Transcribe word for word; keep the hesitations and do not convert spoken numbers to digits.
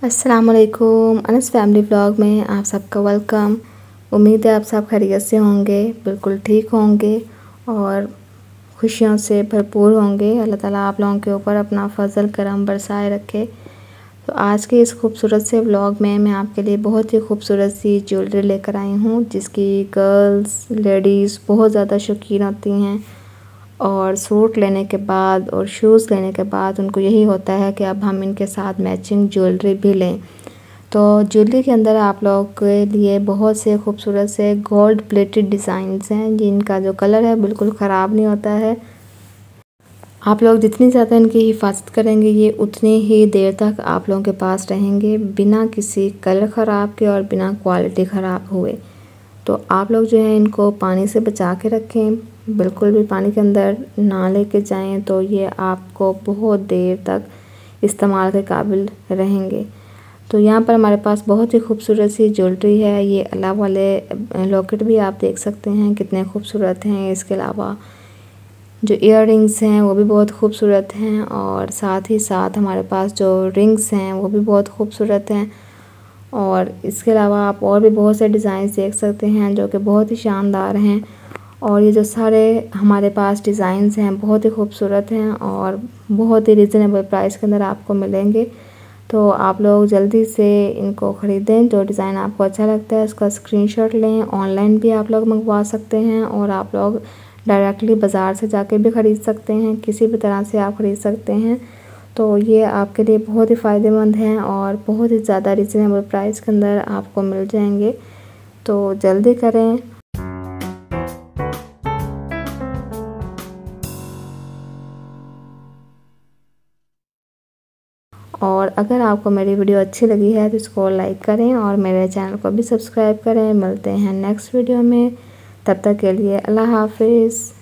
अस्सलामुअलैकुम Anas family vlog में आप सबका वेलकम। उम्मीद है आप सब खैरियत से होंगे, बिल्कुल ठीक होंगे और खुशियों से भरपूर होंगे। अल्लाह ताला आप लोगों के ऊपर अपना फजल करम बरसाए रखे। तो आज के इस खूबसूरत से व्लॉग में मैं आपके लिए बहुत ही खूबसूरत सी ज्वेलरी लेकर आई हूँ, जिसकी गर्ल्स लेडीज़ बहुत ज़्यादा शौकीन होती हैं और सूट लेने के बाद और शूज़ लेने के बाद उनको यही होता है कि अब हम इनके साथ मैचिंग ज्वेलरी भी लें। तो ज्वेलरी के अंदर आप लोगों के लिए बहुत से खूबसूरत से गोल्ड प्लेटेड डिज़ाइंस हैं, जिनका जो कलर है बिल्कुल ख़राब नहीं होता है। आप लोग जितनी ज़्यादा इनकी हिफाजत करेंगे ये उतनी ही देर तक आप लोगों के पास रहेंगे, बिना किसी कलर ख़राब के और बिना क्वालिटी ख़राब हुए। तो आप लोग जो है इनको पानी से बचा के रखें, बिल्कुल भी पानी के अंदर ना लेके जाएं, तो ये आपको बहुत देर तक इस्तेमाल के काबिल रहेंगे। तो यहाँ पर हमारे पास बहुत ही खूबसूरत सी ज्वेलरी है। ये अलावा वाले लॉकेट भी आप देख सकते हैं कितने खूबसूरत हैं। इसके अलावा जो इयर रिंग्स हैं वो भी बहुत खूबसूरत हैं और साथ ही साथ हमारे पास जो रिंग्स हैं वो भी बहुत खूबसूरत हैं। और इसके अलावा आप और भी बहुत से डिज़ाइन देख सकते हैं जो कि बहुत ही शानदार हैं। और ये जो सारे हमारे पास डिज़ाइंस हैं बहुत ही खूबसूरत हैं और बहुत ही रिजनेबल प्राइस के अंदर आपको मिलेंगे। तो आप लोग जल्दी से इनको ख़रीदें। जो डिज़ाइन आपको अच्छा लगता है उसका स्क्रीनशॉट लें। ऑनलाइन भी आप लोग मंगवा सकते हैं और आप लोग डायरेक्टली बाज़ार से जाके भी ख़रीद सकते हैं, किसी भी तरह से आप ख़रीद सकते हैं। तो ये आपके लिए बहुत ही फ़ायदेमंद हैं और बहुत ही ज़्यादा रिजनेबल प्राइस के अंदर आपको मिल जाएंगे। तो जल्दी करें। और अगर आपको मेरी वीडियो अच्छी लगी है तो इसको लाइक करें और मेरे चैनल को भी सब्सक्राइब करें। मिलते हैं नेक्स्ट वीडियो में, तब तक के लिए अल्लाह हाफिज़।